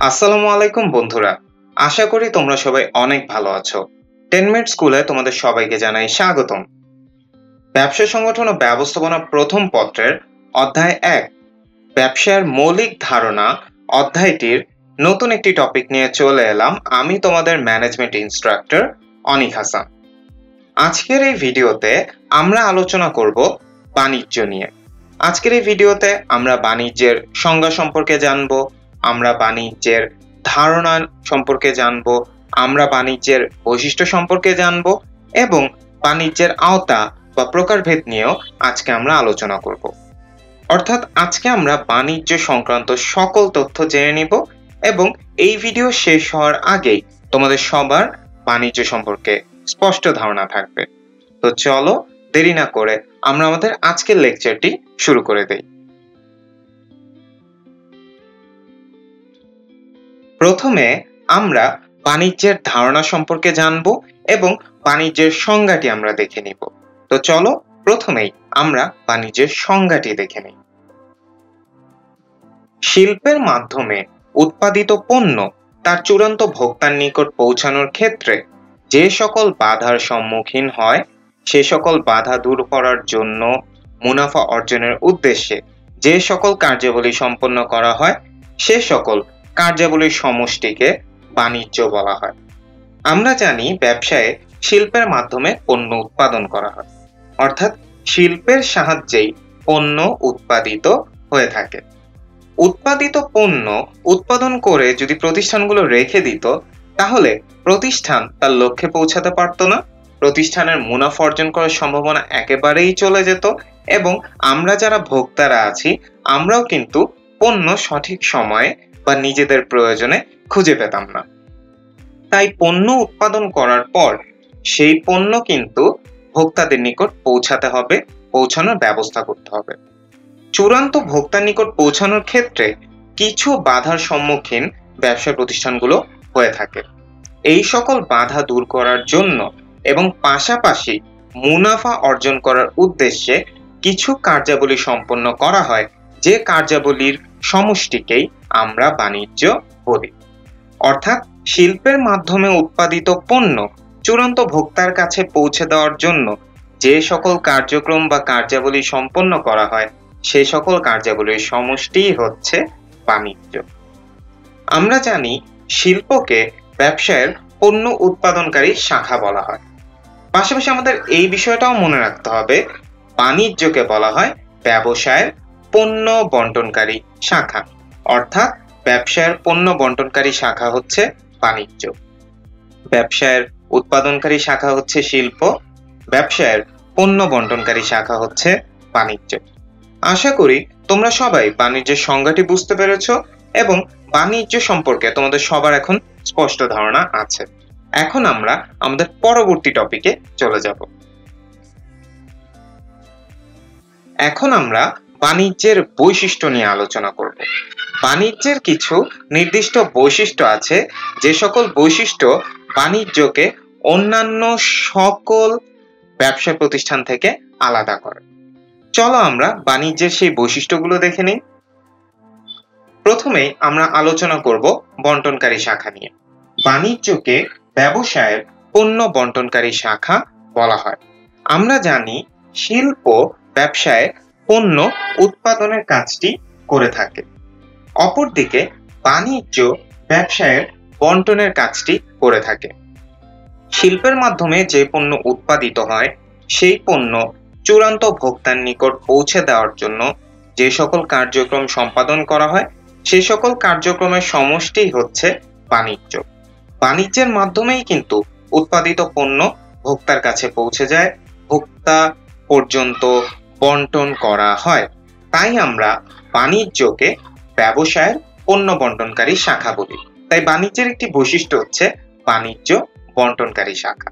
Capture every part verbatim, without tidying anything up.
আসসালামু আলাইকুম বন্ধুরা। আশা করি তোমরা সবাই অনেক ভালো আছো। টেন মিনিট স্কুলে তোমাদের সবাইকে জানাই স্বাগতম। ব্যবসা সংগঠন ও ব্যবস্থাপনা প্রথম পত্রের অধ্যায় এক, ব্যবসার মৌলিক ধারণা অধ্যায়টির নতুন একটি টপিক নিয়ে চলে এলাম। আমি তোমাদের ম্যানেজমেন্ট ইনস্ট্রাক্টর অনিক হাসান। আজকের এই ভিডিওতে আমরা আলোচনা করব বাণিজ্য নিয়ে। আজকের এই ভিডিওতে আমরা বাণিজ্যের সংজ্ঞা সম্পর্কে জানবো, আমরা বাণিজ্যের ধারণা সম্পর্কে জানবো, আমরা বাণিজ্যের বৈশিষ্ট্য সম্পর্কে জানবো এবং বাণিজ্যের আওতা বা প্রকারভেদ নিয়েও আজকে আমরা আলোচনা করব। অর্থাৎ আজকে আমরা বাণিজ্য সংক্রান্ত সকল তথ্য জেনে নিব এবং এই ভিডিও শেষ হওয়ার আগেই তোমাদের সবার বাণিজ্য সম্পর্কে স্পষ্ট ধারণা থাকবে। তো চলো দেরি না করে আমরা আমাদের আজকের লেকচারটি শুরু করে দেই। প্রথমে আমরা বাণিজ্যের ধারণা সম্পর্কে জানব এবং বাণিজ্যের সংজ্ঞাটি আমরা দেখে নিব। তো চলো প্রথমেই আমরা বাণিজ্যের সংজ্ঞাটি দেখে নিই। শিল্পের মাধ্যমে উৎপাদিত পণ্য তার চূড়ান্ত ভোক্তার নিকট পৌঁছানোর ক্ষেত্রে যে সকল বাধার সম্মুখীন হয় সে সকল বাধা দূর করার জন্য মুনাফা অর্জনের উদ্দেশ্যে যে সকল কার্যাবলী সম্পন্ন করা হয় সে সকল কার্যাবলীর সমষ্টিকে বাণিজ্য বলা হয়। আমরা জানি ব্যবসায়ে শিল্পের মাধ্যমে পণ্য উৎপাদন করা হয়, অর্থাৎ শিল্পের সাহায্যেই পণ্য উৎপাদিত হয়ে থাকে। উৎপাদিত পণ্য উৎপাদন করে যদি প্রতিষ্ঠানগুলো রেখে দিত তাহলে প্রতিষ্ঠান তার লক্ষ্যে পৌঁছাতে পারত না, প্রতিষ্ঠানের মুনাফা অর্জন করার সম্ভাবনা একেবারেই চলে যেত এবং আমরা যারা ভোক্তারা আছি আমরাও কিন্তু পণ্য সঠিক সময়ে বা নিজেদের প্রয়োজনে খুঁজে পেতাম না। তাই পণ্য উৎপাদন করার পর সেই পণ্য কিন্তু ভোক্তাদের নিকট পৌঁছাতে হবে, পৌঁছানোর ব্যবস্থা করতে হবে। চূড়ান্ত ভোক্তার নিকট পৌঁছানোর ক্ষেত্রে কিছু বাধার সম্মুখীন ব্যবসা প্রতিষ্ঠানগুলো হয়ে থাকে। এই সকল বাধা দূর করার জন্য এবং পাশাপাশি মুনাফা অর্জন করার উদ্দেশ্যে কিছু কার্যাবলী সম্পন্ন করা হয়, যে কার্যাবলীর সমষ্টিকেই আমরা বাণিজ্য বলি। অর্থাৎ শিল্পের মাধ্যমে উৎপাদিত পণ্য চূড়ান্ত ভোক্তার কাছে পৌঁছে দেওয়ার জন্য যে সকল কার্যক্রম বা কার্যাবলী সম্পন্ন করা হয় সেই সকল কার্যাবলীর সমষ্টিই হচ্ছে বাণিজ্য। আমরা জানি শিল্পকে ব্যবসায়ের পণ্য উৎপাদনকারী শাখা বলা হয়। পাশাপাশি আমাদের এই বিষয়টাও মনে রাখতে হবে, বাণিজ্যকে বলা হয় ব্যবসায়ের পণ্য বন্টনকারী শাখা। অর্থাৎ ব্যবসায়ের পণ্য বন্টনকারী শাখা হচ্ছে বাণিজ্য, ব্যবসায়ের উৎপাদনকারী শাখা হচ্ছে শিল্প, ব্যবসায়ের পণ্য বন্টনকারী শাখা হচ্ছে বাণিজ্য। আশা করি তোমরা সবাই বাণিজ্যের সংজ্ঞাটি বুঝতে পেরেছো এবং বাণিজ্য সম্পর্কে তোমাদের সবার এখন স্পষ্ট ধারণা আছে। এখন আমরা আমাদের পরবর্তী টপিকে চলে যাব। এখন আমরা বাণিজ্যের বৈশিষ্ট্য নিয়ে আলোচনা করব। বাণিজ্যের কিছু নির্দিষ্ট বৈশিষ্ট্য আছে, যে সকল বৈশিষ্ট্য বাণিজ্যকে অন্যান্য সকল ব্যবসা প্রতিষ্ঠান থেকে আলাদা করে। চলো আমরা বাণিজ্যের সেই বৈশিষ্ট্যগুলো দেখে নিই। প্রথমেই আমরা আলোচনা করব বন্টনকারী শাখা নিয়ে। বাণিজ্যকে ব্যবসায়ের পণ্য বন্টনকারী শাখা বলা হয়। আমরা জানি শিল্প ব্যবসায়ে পণ্য উৎপাদনের কাজটি করে থাকে, অপরদিকে বাণিজ্য ব্যবসায়ের বন্টনের কাজটি করে থাকে। শিল্পের মাধ্যমে যে পণ্য উৎপাদিত হয় সেই পণ্য চূড়ান্ত ভোক্তার নিকট পৌঁছে দেওয়ার জন্য যে সকল কার্যক্রম সম্পাদন করা হয় সে সকল কার্যক্রমের সমষ্টিই হচ্ছে বাণিজ্য। বাণিজ্যের মাধ্যমেই কিন্তু উৎপাদিত পণ্য ভোক্তার কাছে পৌঁছে যায়, ভোক্তা পর্যন্ত বন্টন করা হয়। তাই আমরা বাণিজ্যকে ব্যবসায়ের পণ্য বন্টনকারী শাখা বলি। তাই বাণিজ্যের একটি বৈশিষ্ট্য হচ্ছে বাণিজ্য বন্টনকারী শাখা।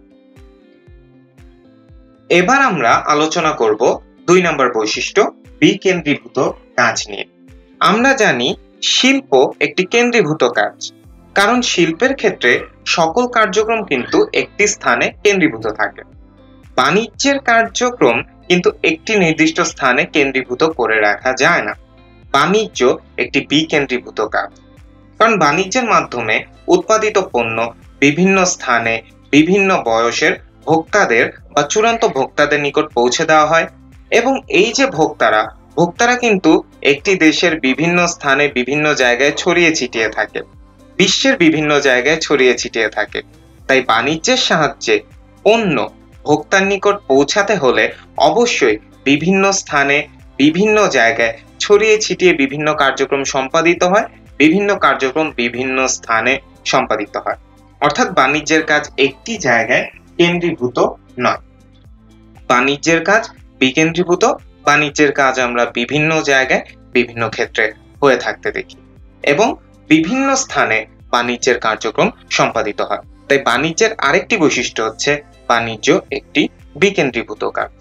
এবার আমরা আলোচনা করব দুই নম্বর বৈশিষ্ট্য, বিকেন্দ্রীভূত কাজ নিয়ে। আমরা জানি শিল্প একটি কেন্দ্রীভূত কাজ, কারণ শিল্পের ক্ষেত্রে সকল কার্যক্রম কিন্তু একটি স্থানে কেন্দ্রীভূত থাকে। বাণিজ্যের কার্যক্রম কিন্তু একটি নির্দিষ্ট স্থানে কেন্দ্রীভূত করে রাখা যায় না। বাণিজ্য একটি বিকেন্দ্রীভূত কাজ। কারণ বাণিজ্যের মাধ্যমে উৎপাদিত পণ্য বিভিন্ন স্থানে বিভিন্ন বয়সের ভোক্তাদের বা চূড়ান্ত ভোক্তাদের নিকট পৌঁছে দেওয়া হয় এবং এই যে ভোক্তারা ভোক্তারা কিন্তু একটি দেশের বিভিন্ন স্থানে বিভিন্ন জায়গায় ছড়িয়ে ছিটিয়ে থাকে, বিশ্বের বিভিন্ন জায়গায় ছড়িয়ে ছিটিয়ে থাকে। তাই বাণিজ্যের সাহায্যে পণ্য ভোক্তার নিকট পৌঁছাতে হলে অবশ্যই বিভিন্ন স্থানে বিভিন্ন জায়গায় ছড়িয়ে ছিটিয়ে বিভিন্ন কার্যক্রম সম্পাদিত হয়, বিভিন্ন কার্যক্রম বিভিন্ন স্থানে সম্পাদিত হয়। অর্থাৎ বাণিজ্যের কাজ একটি জায়গায় কেন্দ্রীভূত নয়। বাণিজ্যের কাজ বিকেন্দ্রীভূত, বাণিজ্যের কাজ আমরা বিভিন্ন জায়গায় বিভিন্ন ক্ষেত্রে হয়ে থাকতে দেখি এবং বিভিন্ন স্থানে বাণিজ্যের কার্যক্রম সম্পাদিত হয়। তাই বাণিজ্যের আরেকটি বৈশিষ্ট্য হচ্ছে বাণিজ্য একটি বিকেন্দ্রীভূত কাজ।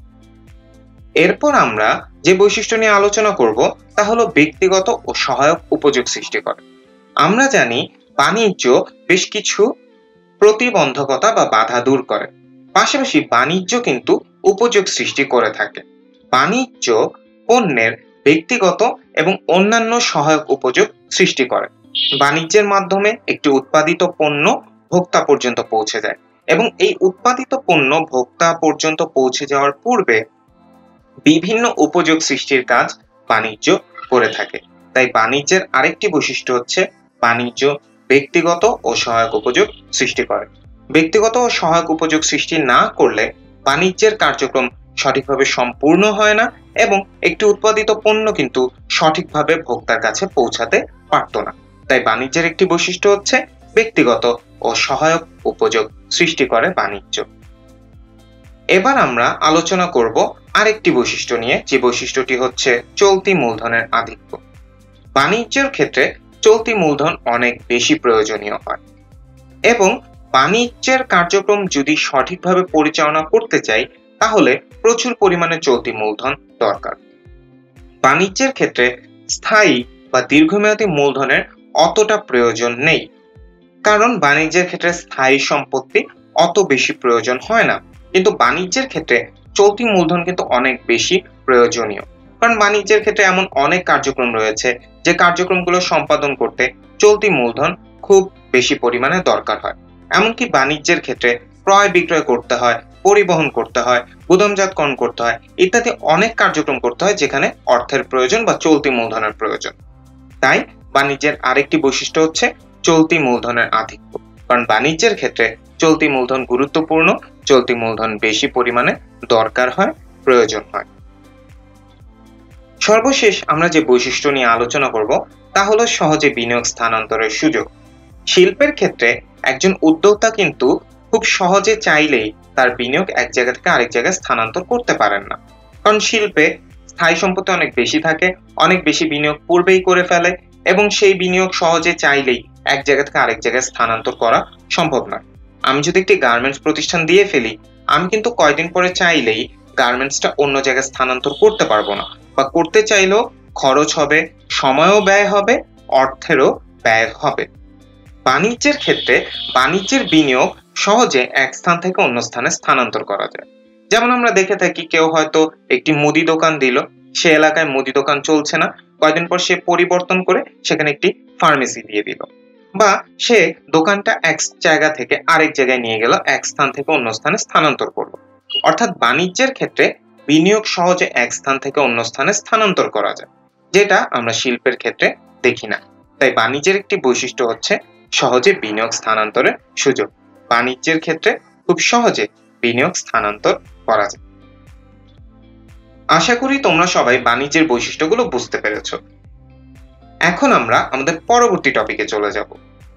এরপর আমরা যে বৈশিষ্ট্য নিয়ে আলোচনা করব তা হলো ব্যক্তিগত ও সহায়ক উপযোগ সৃষ্টি করে। আমরা জানি বাণিজ্য বেশ কিছু প্রতিবন্ধকতা বা বাধা দূর করে, পাশাপাশি বাণিজ্য কিন্তু উপযোগ সৃষ্টি করে থাকে। বাণিজ্য পণ্যের ব্যক্তিগত এবং অন্যান্য সহায়ক উপযোগ সৃষ্টি করে। বাণিজ্যের মাধ্যমে একটি উৎপাদিত পণ্য ভোক্তা পর্যন্ত পৌঁছে যায় এবং এই উৎপাদিত পণ্য ভোক্তা পর্যন্ত পৌঁছে যাওয়ার পূর্বে বিভিন্ন উপযোগ সৃষ্টির কাজ বাণিজ্য করে থাকে। তাই বাণিজ্যের আরেকটি বৈশিষ্ট্য হচ্ছে বাণিজ্য ব্যক্তিগত ও সহায়ক উপযোগ সৃষ্টি করে। ব্যক্তিগত ও সহায়ক উপযোগ সৃষ্টি না করলে বাণিজ্যের কার্যক্রম সঠিকভাবে সম্পূর্ণ হয় না এবং একটি উৎপাদিত পণ্য কিন্তু সঠিকভাবে ভোক্তার কাছে পৌঁছাতে পারত না। তাই বাণিজ্যের একটি বৈশিষ্ট্য হচ্ছে ব্যক্তিগত ও সহায়ক উপযোগ সৃষ্টি করে বাণিজ্য। এবার আমরা আলোচনা করব আরেকটি বৈশিষ্ট্য নিয়ে, যে বৈশিষ্ট্যটি হচ্ছে চলতি মূলধনের আধিক্য। বাণিজ্যের ক্ষেত্রে চলতি মূলধন অনেক বেশি প্রয়োজনীয় হয় এবং বাণিজ্যের কার্যক্রম যদি সঠিকভাবে পরিচালনা করতে চাই তাহলে প্রচুর পরিমাণে চলতি মূলধন দরকার। বাণিজ্যের ক্ষেত্রে স্থায়ী বা দীর্ঘমেয়াদী মূলধনের অতটা প্রয়োজন নেই, কারণ বাণিজ্যের ক্ষেত্রে স্থায়ী সম্পত্তি অত বেশি প্রয়োজন হয় না, কিন্তু বাণিজ্যের ক্ষেত্রে চলতি মূলধন কিন্তু অনেক বেশি প্রয়োজনীয়। কারণ বাণিজ্যের ক্ষেত্রে এমন অনেক কার্যক্রম রয়েছে যে কার্যক্রমগুলো সম্পাদন করতে চলতি মূলধন খুব বেশি পরিমাণে দরকার হয়। এমনকি বাণিজ্যের ক্ষেত্রে ক্রয় বিক্রয় করতে হয়, পরিবহন করতে হয়, গুদামজাতকরণ করতে হয় ইত্যাদি অনেক কার্যক্রম করতে হয় যেখানে অর্থের প্রয়োজন বা চলতি মূলধনের প্রয়োজন। তাই বাণিজ্যের আরেকটি বৈশিষ্ট্য হচ্ছে চলতি মূলধনের আধিক্য। কারণ বাণিজ্যের ক্ষেত্রে চলতি মূলধন গুরুত্বপূর্ণ, চলতি মূলধন বেশি পরিমাণে দরকার হয়, প্রয়োজন হয়। সর্বশেষ আমরা যে বৈশিষ্ট্য নিয়ে আলোচনা করব তা হলো সহজে বিনিয়োগ স্থানান্তরের সুযোগ। শিল্পের ক্ষেত্রে একজন উদ্যোক্তা কিন্তু খুব সহজে চাইলেই তার বিনিয়োগ এক জায়গা থেকে আরেক জায়গায় স্থানান্তর করতে পারেন না, কারণ শিল্পে স্থায়ী সম্পত্তি অনেক বেশি থাকে, অনেক বেশি বিনিয়োগ পূর্বেই করে ফেলে এবং সেই বিনিয়োগ সহজে চাইলেই এক জায়গা থেকে আরেক জায়গায় স্থানান্তর করা সম্ভব নয়। আমি যদি একটি গার্মেন্টস প্রতিষ্ঠান দিয়ে ফেলি, আমি কিন্তু কয়দিন পরে চাইলেই গার্মেন্টসটা অন্য জায়গায় স্থানান্তর করতে পারবো না, বা করতে চাইলেও খরচ হবে, সময়ও ব্যয় হবে, অর্থেরও ব্যয় হবে। বাণিজ্যের ক্ষেত্রে বাণিজ্যের বিনিয়োগ সহজে এক স্থান থেকে অন্য স্থানে স্থানান্তর করা যায়। যেমন আমরা দেখে থাকি, কেউ হয়তো একটি মুদি দোকান দিল, সে এলাকায় মুদি দোকান চলছে না, কয়েকদিন পর সে পরিবর্তন করে সেখানে একটি ফার্মেসি দিয়ে দিল, বা সে দোকানটা এক জায়গা থেকে আরেক জায়গায় নিয়ে গেল, এক স্থান থেকে অন্য স্থানে স্থানান্তর করলো। অর্থাৎ বাণিজ্যের ক্ষেত্রে বিনিয়োগ সহজে এক স্থান থেকে অন্য স্থানে স্থানান্তর করা যায়, যেটা আমরা শিল্পের ক্ষেত্রে দেখি না। তাই বাণিজ্যের একটি বৈশিষ্ট্য হচ্ছে সহজে বিনিয়োগ স্থানান্তরের সুযোগ। বাণিজ্যের ক্ষেত্রে খুব সহজে বিনিয়োগ স্থানান্তর করা যায়। আশা করি তোমরা সবাই বাণিজ্যের বৈশিষ্ট্যগুলো বুঝতে পেরেছো। এখন আমরা আমাদের পরবর্তী টপিকে চলে যাব।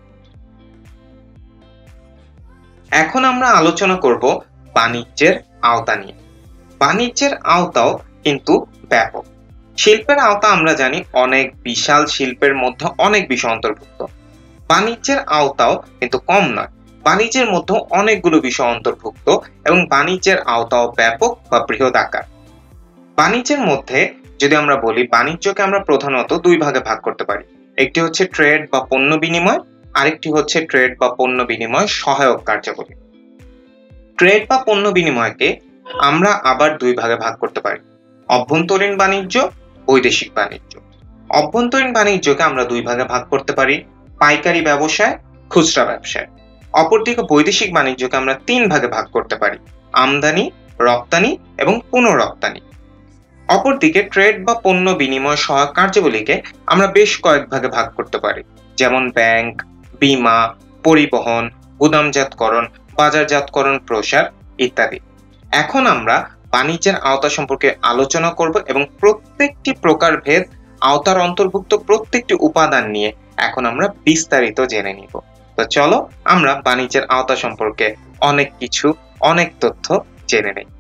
এখন আমরা আলোচনা করব বাণিজ্যের আওতা নিয়ে। বাণিজ্যের আওতাও কিন্তু ব্যাপক। শিল্পের আওতা আমরা জানি অনেক বিশাল, শিল্পের মধ্যে অনেক বিষয় অন্তর্ভুক্ত। বাণিজ্যের আওতাও কিন্তু কম নয়, বাণিজ্যের মধ্যে অনেকগুলো বিষয় অন্তর্ভুক্ত এবং বাণিজ্যের আওতাও ব্যাপক বা বৃহৎ আকার। বাণিজ্যের মধ্যে যদি আমরা বলি, বাণিজ্যকে আমরা প্রধানত দুই ভাগে ভাগ করতে পারি। একটি হচ্ছে ট্রেড বা পণ্য বিনিময়, আরেকটি হচ্ছে ট্রেড বা পণ্য বিনিময় সহায়ক কার্যাবলী। ট্রেড বা পণ্য বিনিময়কে আমরা আবার দুই ভাগে ভাগ করতে পারি, অভ্যন্তরীণ বাণিজ্য, বৈদেশিক বাণিজ্য। অভ্যন্তরীণ বাণিজ্যকে আমরা দুই ভাগে ভাগ করতে পারি, পাইকারি ব্যবসায়, খুচরা ব্যবসায়। অপরদিকে বৈদেশিক বাণিজ্যকে আমরা তিন ভাগে ভাগ করতে পারি: আমদানি, রপ্তানি এবং পুনঃরপ্তানি। অপরদিকে ট্রেড বা পণ্য বিনিময় সহায়ক কার্যাবলীকে আমরা বেশ কয়েক ভাগে ভাগ করতে পারি, যেমন ব্যাংক, বীমা, পরিবহন, গুদামজাতকরণ, বাজারজাতকরণ, প্রসার ইত্যাদি। এখন আমরা বাণিজ্যের আওতা সম্পর্কে আলোচনা করব এবং প্রত্যেকটি প্রকারভেদ, আওতার অন্তর্ভুক্ত প্রত্যেকটি উপাদান নিয়ে এখন আমরা বিস্তারিত জেনে নিব। তো চলো আমরা বাণিজ্যের আওতা সম্পর্কে অনেক কিছু, অনেক তথ্য জেনে নেই।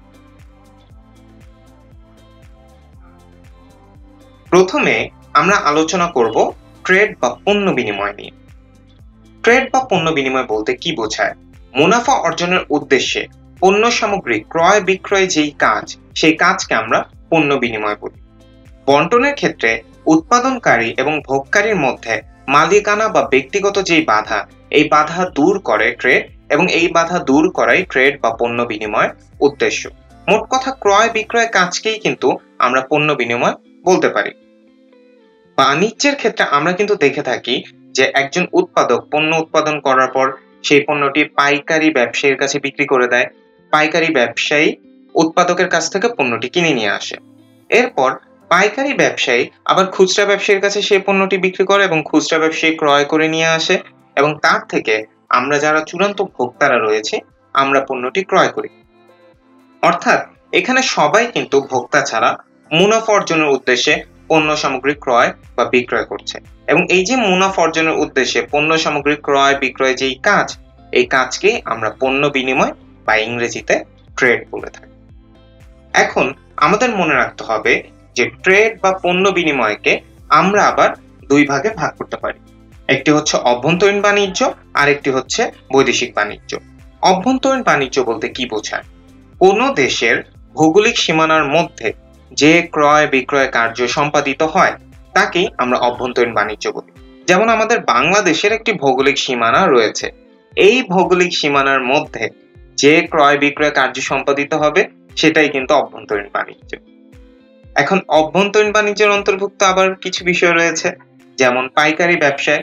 প্রথমে আমরা আলোচনা করব ট্রেড বা পণ্য বিনিময় নিয়ে। ট্রেড বা পণ্য বিনিময় বলতে কি বোঝায়? মুনাফা অর্জনের উদ্দেশ্যে পণ্য সামগ্রী ক্রয় বিক্রয় যেই কাজ, সেই কাজকে আমরা পণ্য বিনিময় বলি। বন্টনের ক্ষেত্রে উৎপাদনকারী এবং ভোগকারীর মধ্যে মালিকানা বা ব্যক্তিগত যেই বাধা, এই বাধা দূর করে ট্রেড, এবং এই বাধা দূর করাই ট্রেড বা পণ্য বিনিময়ের উদ্দেশ্য। মোট কথা, ক্রয় বিক্রয় কাজকেই কিন্তু আমরা পণ্য বিনিময় বলতে পারি। বাণিজ্যের ক্ষেত্রে আমরা কিন্তু দেখে থাকি যে একজন উৎপাদক পণ্য উৎপাদন করার পর সেই পণ্যটি পাইকারি ব্যবসায়ীর কাছে বিক্রি করে দেয়। পাইকারি ব্যবসায়ী উৎপাদকের কাছ থেকে পণ্যটি কিনে নিয়ে আসে। এরপর পাইকারি ব্যবসায়ী আবার খুচরা ব্যবসায়ীর কাছে সেই পণ্যটি বিক্রি করে এবং খুচরা ব্যবসায়ী ক্রয় করে নিয়ে আসে, এবং তার থেকে আমরা যারা চূড়ান্ত ভোক্তারা রয়েছে আমরা পণ্যটি ক্রয় করি। অর্থাৎ এখানে সবাই কিন্তু ভোক্তা ছাড়া মুনাফা অর্জনের উদ্দেশ্যে পণ্য সামগ্রী ক্রয় বা বিক্রয় করছে, এবং এই যে মুনাফা অর্জনের উদ্দেশ্যে পণ্য সামগ্রী ক্রয় বিক্রয় যেই কাজ, এই কাজকে আমরা পণ্য বিনিময় বা ইংরেজিতে ট্রেড বলে থাকি। এখন আমাদের মনে রাখতে হবে যে ট্রেড বা পণ্য বিনিময়কে আমরা আবার দুই ভাগে ভাগ করতে পারি। একটি হচ্ছে অভ্যন্তরীণ বাণিজ্য, আর একটি হচ্ছে বৈদেশিক বাণিজ্য। অভ্যন্তরীণ বাণিজ্য বলতে কি বোঝায়? কোন দেশের ভৌগোলিক সীমানার মধ্যে যে ক্রয় বিক্রয় কার্য সম্পাদিত হয় তাকেই আমরা অভ্যন্তরীণ বাণিজ্য বলি। যেমন আমাদের বাংলাদেশের একটি ভৌগোলিক সীমানা রয়েছে, এই ভৌগোলিক সীমানার মধ্যে যে ক্রয় বিক্রয় কার্য সম্পাদিত হবে সেটাই কিন্তু অভ্যন্তরীণ বাণিজ্য। এখন অভ্যন্তরীণ বাণিজ্যের অন্তর্ভুক্ত আবার কিছু বিষয় রয়েছে, যেমন পাইকারি ব্যবসায়।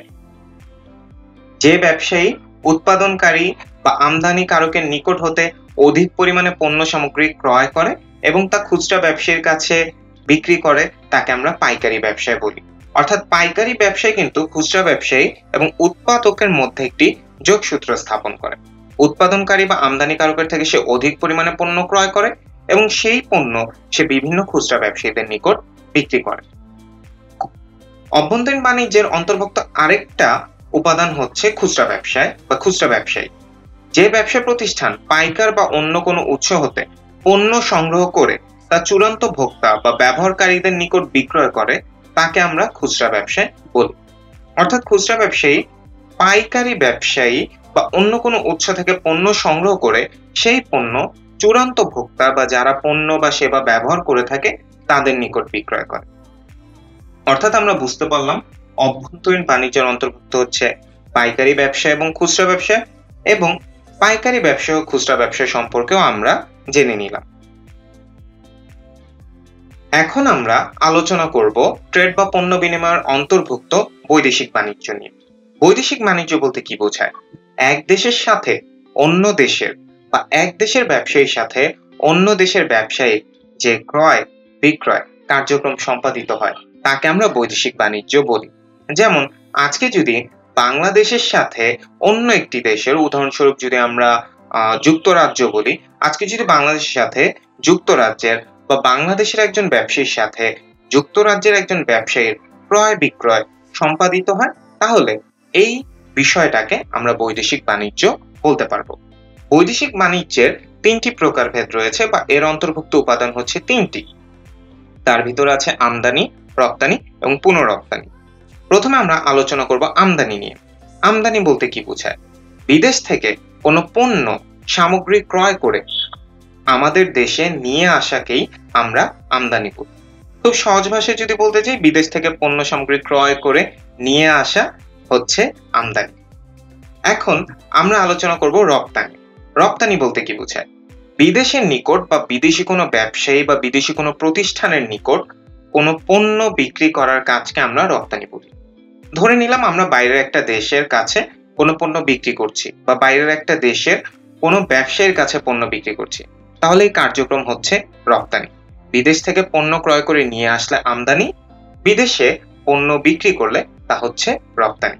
যে ব্যবসায়ী উৎপাদনকারী বা আমদানিকারকের নিকট হতে অধিক পরিমাণে পণ্য সামগ্রী ক্রয় করে এবং তা খুচরা ব্যবসায়ীর কাছে বিক্রি করে তাকে আমরা পাইকারি ব্যবসায় বলি। অর্থাৎ পাইকারি ব্যবসায় কিন্তু খুচরা ব্যবসায়ী এবং উৎপাদকের মধ্যে একটি যোগসূত্র স্থাপন করে। উৎপাদনকারী বা আমদানিকারকের থেকে সে অধিক পরিমাণে পণ্য ক্রয় করে এবং সেই পণ্য সে বিভিন্ন খুচরা ব্যবসায়ীদের নিকট বিক্রি করে। অভ্যন্তরীণ বাণিজ্যের অন্তর্ভুক্ত আরেকটা উপাদান হচ্ছে খুচরা ব্যবসায় বা খুচরা ব্যবসায়ী। যে ব্যবসা প্রতিষ্ঠান পাইকার বা অন্য কোনো উৎস হতে পণ্য সংগ্রহ করে তা চূড়ান্ত ভোক্তা বা ব্যবহারকারীদের নিকট বিক্রয় করে তাকে আমরা খুচরা ব্যবসায় বলি। অর্থাৎ খুচরা ব্যবসায়ী পাইকারি ব্যবসায়ী বা অন্য কোনো উৎস থেকে পণ্য সংগ্রহ করে সেই পণ্য চূড়ান্ত ভোক্তা বা যারা পণ্য বা সেবা ব্যবহার করে থাকে তাদের নিকট বিক্রয় করে। অর্থাৎ আমরা বুঝতে পারলাম অভ্যন্তরীণ বাণিজ্যের অন্তর্ভুক্ত হচ্ছে পাইকারি ব্যবসা এবং খুচরা ব্যবসা, এবং পাইকারি ব্যবসা ও খুচরা ব্যবসা সম্পর্কেও আমরা জেনে নিলাম। এখন আমরা আলোচনা করব ট্রেড বা পণ্য বিনিময়ের অন্তর্ভুক্ত বৈদেশিক বাণিজ্য নিয়ে। বৈদেশিক বাণিজ্য বলতে কি বোঝায়? এক দেশের সাথে অন্য দেশের বা এক দেশের ব্যবসায়ীর সাথে অন্য দেশের ব্যবসায়ী যে ক্রয় বিক্রয় কার্যক্রম সম্পাদিত হয় তাকে আমরা বৈদেশিক বাণিজ্য বলি। যেমন আজকে যদি বাংলাদেশের সাথে অন্য একটি দেশের, উদাহরণস্বরূপ যদি আমরা যুক্তরাজ্য বলি, আজকে যদি বাংলাদেশের সাথে যুক্তরাজ্যের বা বাংলাদেশের একজন ব্যবসায়ীর সাথে যুক্তরাজ্যের একজন ব্যবসায়ীর ক্রয় বিক্রয় সম্পাদিত হয়, তাহলে এই বিষয়টাকে আমরা বৈদেশিক বাণিজ্য বলতে পারবো। বৈদেশিক বাণিজ্যের তিনটি প্রকারভেদ রয়েছে বা এর অন্তর্ভুক্ত উপাদান হচ্ছে তিনটি। তার ভিতরে আছে আমদানি, রপ্তানি এবং পুনঃরপ্তানি। প্রথমে আমরা আলোচনা করব আমদানি নিয়ে। আমদানি বলতে কি বোঝায়? বিদেশ থেকে কোনো পণ্য সামগ্রী ক্রয় করে আমাদের দেশে নিয়ে আসাকেই আমরা আমদানি করি। খুব সহজ ভাষায় যদি বলতে চাই, বিদেশ থেকে পণ্য সামগ্রী ক্রয় করে নিয়ে আসা হচ্ছে আমদানি। এখন আমরা আলোচনা করব রপ্তানি। রপ্তানি বলতে কি বোঝায়? বিদেশের নিকট বা বিদেশি কোনো ব্যবসায়ী বা বিদেশি কোনো প্রতিষ্ঠানের নিকট কোনো পণ্য বিক্রি করার কাজকে আমরা রপ্তানি বলি। ধরে নিলাম আমরা বাইরের একটা দেশের কাছে কোনো পণ্য বিক্রি করছি বা বাইরের একটা দেশের কোনো ব্যবসায়ীর কাছে পণ্য বিক্রি করছি, তাহলে এই কার্যক্রম হচ্ছে রপ্তানি। বিদেশ থেকে পণ্য ক্রয় করে নিয়ে আসলে আমদানি, বিদেশে পণ্য বিক্রি করলে তা হচ্ছে রপ্তানি।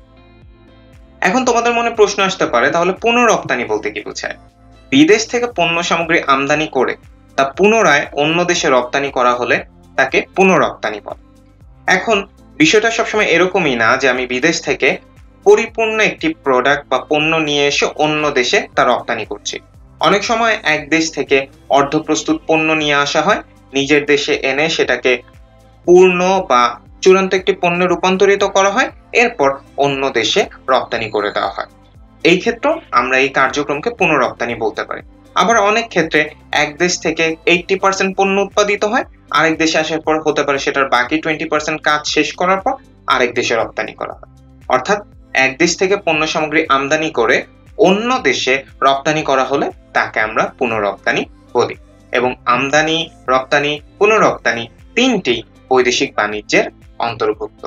এখন তোমাদের মনে প্রশ্ন আসতে পারে, তাহলে পুনঃরপ্তানি বলতে কি বোঝায়? বিদেশ থেকে পণ্য সামগ্রী আমদানি করে তা পুনরায় অন্য দেশে রপ্তানি করা হলে তাকে পুনঃরপ্তানি বলে। এখন বিষয়টা সবসময় এরকমই না যে আমি বিদেশ থেকে পরিপূর্ণ একটি প্রোডাক্ট বা পণ্য নিয়ে এসে অন্য দেশে তা রপ্তানি করছি। অনেক সময় এক দেশ থেকে অর্ধপ্রস্তুত পণ্য নিয়ে আসা হয়, নিজের দেশে এনে সেটাকে পূর্ণ বা চূড়ান্ত একটি পণ্যে রূপান্তরিত করা হয়, এরপর অন্য দেশে রপ্তানি করে দেওয়া হয়। এই ক্ষেত্রে আমরা এই কার্যক্রমকে পুনঃরপ্তানি বলতে পারি। আবার অনেক ক্ষেত্রে এক দেশ থেকে আশি পার্সেন্ট পণ্য উৎপাদিত হয়, আরেক দেশে আসার পর হতে পারে সেটার বাকি বিশ পার্সেন্ট কাজ শেষ করার পর আরেক দেশে রপ্তানি করা হয়। অর্থাৎ এক দেশ থেকে পণ্য সামগ্রী আমদানি করে অন্য দেশে রপ্তানি করা হলে তাকে আমরা পুনঃরপ্তানি বলি। এবং আমদানি, রপ্তানি, পুনঃরপ্তানি তিনটি বৈদেশিক বাণিজ্যের অন্তর্ভুক্ত।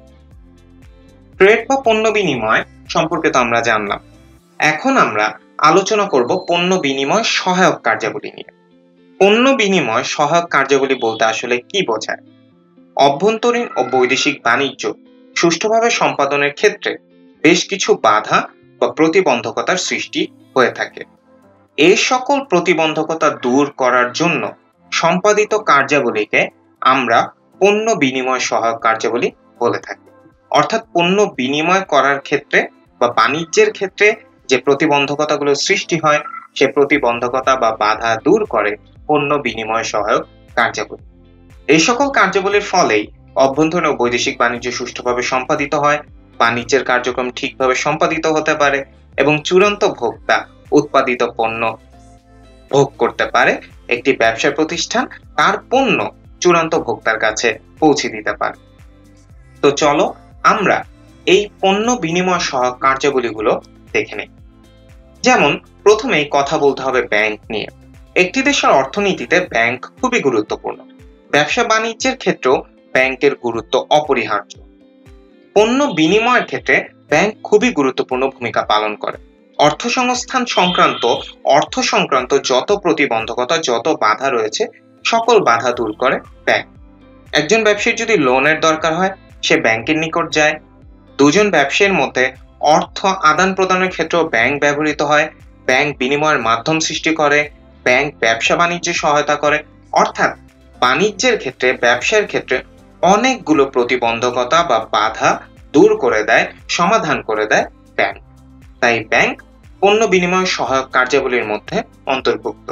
ট্রেড বা পণ্য বিনিময় সম্পর্কে তো আমরা জানলাম। এখন আমরা আলোচনা করব পণ্য বিনিময় সহায়ক কার্যাবলী নিয়ে। পণ্য বিনিময় সহায়ক কার্যাবলী বলতে আসলে কি বোঝায়? অভ্যন্তরীণ ও বৈদেশিক বাণিজ্য সুষ্ঠুভাবে সম্পাদনের ক্ষেত্রে বেশ কিছু বাধা বা প্রতিবন্ধকতার সৃষ্টি হয়ে থাকে। এই সকল প্রতিবন্ধকতা দূর করার জন্য সম্পাদিত কার্যাবলীকে আমরা পণ্য বিনিময় সহায়ক কার্যাবলী বলে থাকি। অর্থাৎ পণ্য বিনিময় করার ক্ষেত্রে বা বাণিজ্যের ক্ষেত্রে যে প্রতিবন্ধকতাগুলো সৃষ্টি হয়, সে প্রতিবন্ধকতা বা বাধা দূর করে পণ্য বিনিময় সহায়ক কার্যাবলী। এই সকল কার্যাবলীর ফলেই অভ্যন্তরীণ ও বৈদেশিক বাণিজ্য সুষ্ঠুভাবে সম্পাদিত হয়, বাণিজ্যের কার্যক্রম ঠিকভাবে সম্পাদিত হতে পারে এবং চূড়ান্ত ভোক্তা উৎপাদিত পণ্য ভোগ করতে পারে। একটি ব্যবসা প্রতিষ্ঠান তার পণ্য চূড়ান্ত ভোক্তার কাছে পৌঁছে দিতে পারে। তো চলো আমরা এই পণ্য বিনিময় সহায়ক কার্যাবলীগুলো দেখে নিই। যেমন প্রথমেই কথা বলতে হবে ব্যাংক নিয়ে। একটি দেশের অর্থনীতিতে ব্যাংক খুবই গুরুত্বপূর্ণ। ব্যবসা বাণিজ্যের ক্ষেত্রেও ব্যাংকের গুরুত্ব অপরিহার্য। পণ্য বিনিময়ের ক্ষেত্রে ব্যাংক খুবই গুরুত্বপূর্ণ ভূমিকা পালন করে। অর্থসংস্থান সংক্রান্ত অর্থ সংক্রান্ত যত প্রতিবন্ধকতা, যত বাধা রয়েছে, সকল বাধা দূর করে ব্যাংক। একজন ব্যবসায়ীর যদি লোনের দরকার হয়, সে ব্যাংকের নিকট যায়। দুজন ব্যবসায়ীর মধ্যে অর্থ আদান প্রদানের ক্ষেত্রেও ব্যাংক ব্যবহৃত হয়। ব্যাংক বিনিময়ের মাধ্যম সৃষ্টি করে, ব্যাংক ব্যবসা বাণিজ্যে সহায়তা করে। অর্থাৎ বাণিজ্যের ক্ষেত্রে, ব্যবসার ক্ষেত্রে অনেকগুলো প্রতিবন্ধকতা বা বাধা দূর করে দেয়, সমাধান করে দেয় ব্যাংক। তাই ব্যাংক পণ্য বিনিময় সহায়ক কার্যাবলীর মধ্যে অন্তর্ভুক্ত।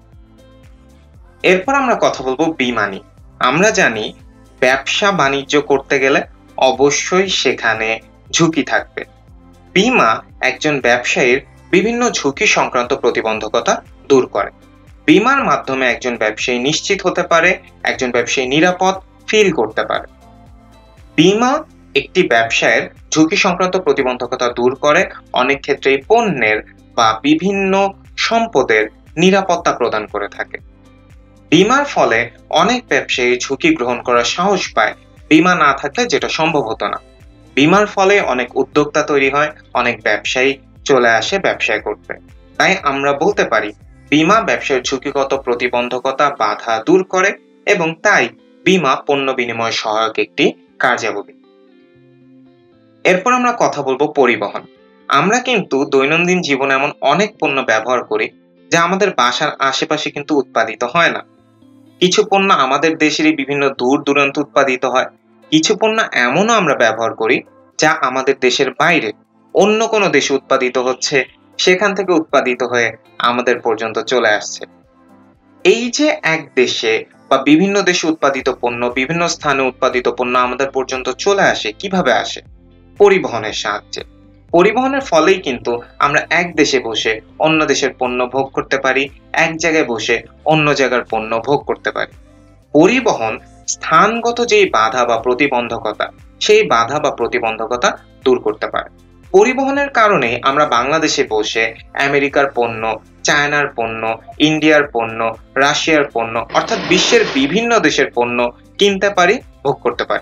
এরপর আমরা কথা বলবো বীমা নিয়ে। আমরা জানি ব্যবসা বাণিজ্য করতে গেলে অবশ্যই সেখানে ঝুঁকি থাকবে। বীমা একজন ব্যবসায়ীর বিভিন্ন ঝুঁকি সংক্রান্ত প্রতিবন্ধকতা দূর করে। বীমার মাধ্যমে একজন ব্যবসায়ী নিশ্চিত হতে পারে, একজন ব্যবসায়ী নিরাপদ ফিল করতে পারে। বীমা একটি ব্যবসায়ের ঝুঁকি সংক্রান্ত প্রতিবন্ধকতা দূর করে, অনেক ক্ষেত্রেই পণ্যের বা বিভিন্ন সম্পদের নিরাপত্তা প্রদান করে থাকে। বীমার ফলে অনেক ব্যবসায়ী ঝুঁকি গ্রহণ করার সাহস পায়, বীমা না থাকলে যেটা সম্ভব হতো না। বীমার ফলে অনেক উদ্যোক্তা তৈরি হয়, অনেক ব্যবসায়ী চলে আসে ব্যবসায় করতে। তাই আমরা বলতে পারি বীমা ব্যবসায়ের ঝুঁকিগত প্রতিবন্ধকতা বাধা দূর করে এবং তাই বীমা পণ্য বিনিময় সহায়ক একটি কার্যাবলী। এরপর আমরা কথা বলবো পরিবহন। আমরা কিন্তু দৈনন্দিন জীবনে এমন অনেক পণ্য ব্যবহার করি যা আমাদের বাসার আশেপাশে কিন্তু উৎপাদিত হয় না। কিছু পণ্য আমাদের দেশেরই বিভিন্ন দূর দূরান্ত উৎপাদিত হয়, কিছু পণ্য এমনও আমরা ব্যবহার করি যা আমাদের দেশের বাইরে অন্য কোনো দেশে উৎপাদিত হচ্ছে, সেখান থেকে উৎপাদিত হয়ে আমাদের পর্যন্ত চলে আসছে। এই যে এক দেশে বা বিভিন্ন দেশে উৎপাদিত পণ্য, বিভিন্ন স্থানে উৎপাদিত পণ্য আমাদের পর্যন্ত চলে আসে, কিভাবে আসে? পরিবহনের সাহায্যে। পরিবহনের ফলেই কিন্তু আমরা এক দেশে বসে অন্য দেশের পণ্য ভোগ করতে পারি, এক জায়গায় বসে অন্য জায়গার পণ্য ভোগ করতে পারি। পরিবহন স্থানগত যেই বাধা বা প্রতিবন্ধকতা, সেই বাধা বা প্রতিবন্ধকতা দূর করতে পারে। পরিবহনের কারণে আমরা বাংলাদেশে বসে আমেরিকার পণ্য, চায়নার পণ্য, ইন্ডিয়ার পণ্য, রাশিয়ার পণ্য অর্থাৎ বিশ্বের বিভিন্ন দেশের পণ্য কিনতে পারি, ভোগ করতে পারি।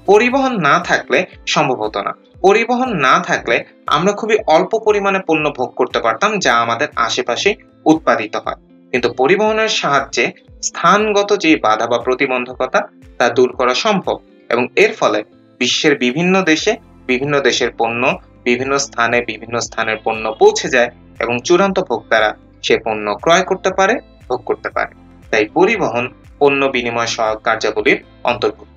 পরিবহন না থাকলে সম্ভব হতো না। পরিবহন না থাকলে আমরা খুবই অল্প পরিমাণে পণ্য ভোগ করতে পারতাম যা আমাদের আশেপাশে উৎপাদিত হয়। কিন্তু পরিবহনের সাহায্যে স্থানগত যে বাধা বা প্রতিবন্ধকতা তা দূর করা সম্ভব এবং এর ফলে বিশ্বের বিভিন্ন দেশে বিভিন্ন দেশের পণ্য বিভিন্ন স্থানে বিভিন্ন স্থানের পণ্য পৌঁছে যায় এবং চূড়ান্ত ভোক্তারা সে পণ্য ক্রয় করতে পারে, ভোগ করতে পারে। তাই পরিবহন পণ্য বিনিময় সহায়ক কার্যাবলীর অন্তর্ভুক্ত।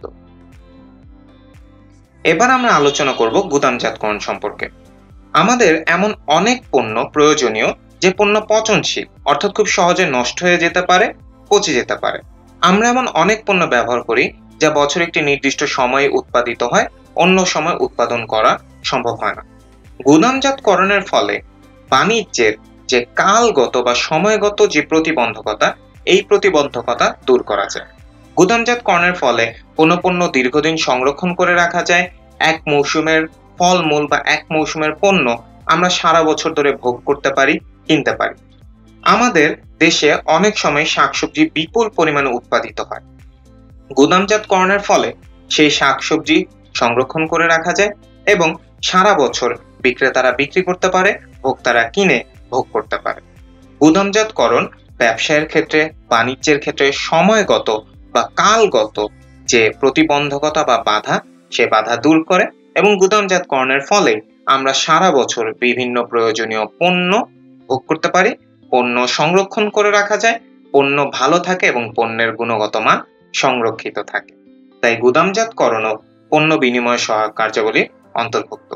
এবার আমরা আলোচনা করব গুদামজাতকরণ সম্পর্কে। আমাদের এমন অনেক পণ্য প্রয়োজনীয় যে পণ্য পচনশীল, অর্থাৎ খুব সহজে নষ্ট হয়ে যেতে পারে, পচে যেতে পারে। আমরা এমন অনেক পণ্য ব্যবহার করি যা বছর একটি নির্দিষ্ট সময়ে উৎপাদিত হয়, অন্য সময় উৎপাদন করা সম্ভব হয় না। গুদামজাতকরণের ফলে বাণিজ্যের যে কালগত বা সময়গত যে প্রতিবন্ধকতা, এই প্রতিবন্ধকতা দূর করা যায়। গুদামজাতকরণের ফলে কোনো পণ্য দীর্ঘদিন সংরক্ষণ করে রাখা যায়। এক মৌসুমের ফলমূল বা এক মৌসুমের পণ্য আমরা সারা বছর ধরে ভোগ করতে পারি, কিনতে পারি। আমাদের দেশে অনেক সময় শাকসবজি বিপুল পরিমাণে উৎপাদিত হয়। গুদামজাতকরণের ফলে সেই শাকসবজি সংরক্ষণ করে রাখা যায় এবং সারা বছর বিক্রেতারা বিক্রি করতে পারে, ভোক্তারা কিনে ভোগ করতে পারে। গুদামজাতকরণ ব্যবসায়ের ক্ষেত্রে, বাণিজ্যের ক্ষেত্রে সময়গত বা কালগত যে প্রতিবন্ধকতা বা বাধা, সে বাধা দূর করে এবং গুদামজাতকরণের ফলে আমরা সারা বছর বিভিন্ন প্রয়োজনীয় পণ্য ভোগ করতে পারি, পণ্য সংরক্ষণ করে রাখা যায়, পণ্য ভালো থাকে এবং পণ্যের গুণগত মান সংরক্ষিত থাকে। তাই গুদামজাতকরণও পণ্য বিনিময় সহায়ক কার্যাবলীর অন্তর্ভুক্ত।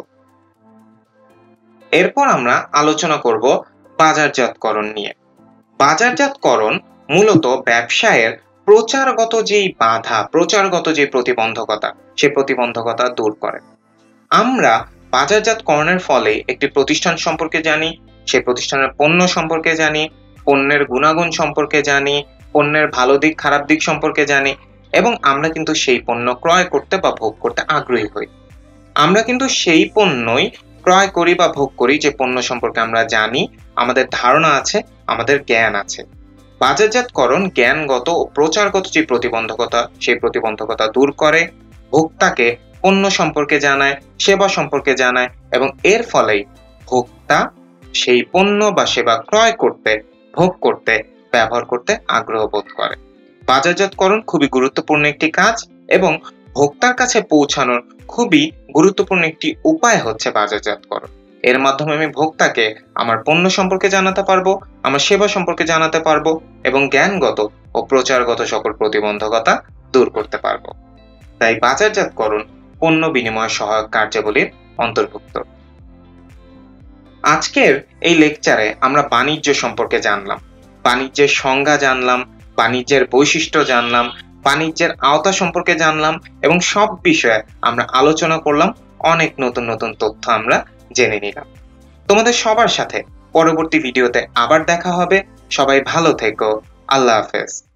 এরপর আমরা আলোচনা করব বাজারজাতকরণ নিয়ে। বাজারজাতকরণ মূলত ব্যবসায়ের প্রচারগত যেই বাধা, প্রচারগত যে প্রতিবন্ধকতা, সে প্রতিবন্ধকতা দূর করে। আমরা বাজারজাতকরণের ফলে একটি প্রতিষ্ঠান সম্পর্কে জানি, সে প্রতিষ্ঠানের পণ্য সম্পর্কে জানি, পণ্যের গুণাগুণ সম্পর্কে জানি, পণ্যের ভালো দিক খারাপ দিক সম্পর্কে জানি এবং আমরা কিন্তু সেই পণ্য ক্রয় করতে বা ভোগ করতে আগ্রহী হই। আমরা কিন্তু সেই পণ্যই ক্রয় করি বা ভোগ করি যে পণ্য সম্পর্কে আমরা জানি, আমাদের ধারণা আছে, আমাদের জ্ঞান আছে। বাজারজাতকরণ জ্ঞানগত ও প্রচারগত যে প্রতিবন্ধকতা, সেই প্রতিবন্ধকতা দূর করে, ভোক্তাকে পণ্য সম্পর্কে জানায়, সেবা সম্পর্কে জানায় এবং এর ফলেই ভোক্তা সেই পণ্য বা সেবা ক্রয় করতে, ভোগ করতে, ব্যবহার করতে আগ্রহ বোধ করে। বাজারজাতকরণ খুবই গুরুত্বপূর্ণ একটি কাজ এবং ভোক্তার কাছে পৌঁছানোর খুবই গুরুত্বপূর্ণ একটি উপায় হচ্ছে বাজারজাতকরণ। এর মাধ্যমে আমি ভোক্তাকে আমার পণ্য সম্পর্কে জানাতে পারবো, আমার সেবা সম্পর্কে জানাতে পারবো এবং জ্ঞানগত ও প্রচারগত সকল প্রতিবন্ধকতা দূর করতে পারবো। তাই বাজারজাতকরণ পণ্য বিনিময় সহায়ক কার্যাবলীর অন্তর্ভুক্ত। আজকের এই লেকচারে আমরা বাণিজ্য সম্পর্কে জানলাম, বাণিজ্যের সংজ্ঞা জানলাম, বাণিজ্যের বৈশিষ্ট্য জানলাম, বাণিজ্যের আওতা সম্পর্কে জানলাম এবং সব বিষয়ে আমরা আলোচনা করলাম। অনেক নতুন নতুন তথ্য আমরা জেনে নিলাম। তোমাদের সবার সাথে পরবর্তী ভিডিওতে আবার দেখা হবে। সবাই ভালো থেকো। আল্লাহ হাফেজ।